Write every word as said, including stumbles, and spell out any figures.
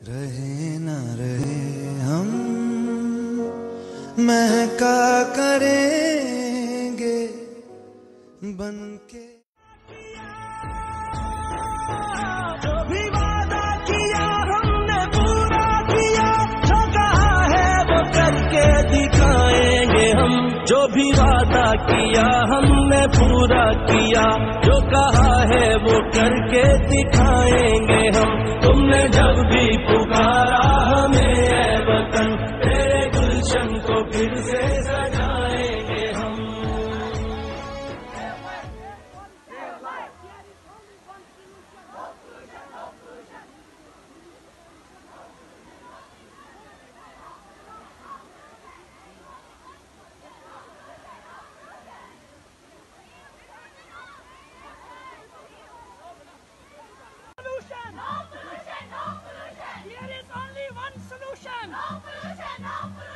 रहे न रहे हम महका करेंगे बनके। जो भी वादा किया हमने पूरा किया, जो कहा है वो करके दिखाएंगे हम। जो भी वादा किया हमने पूरा किया, जो कहा है वो करके दिखाएंगे हम। तुमने जब भी पुकारा हमें ऐ वतन, तेरे गुलशन को फिर से सजाएंगे हम। No pollution, no pollution. There is only one solution. No pollution, no pollution.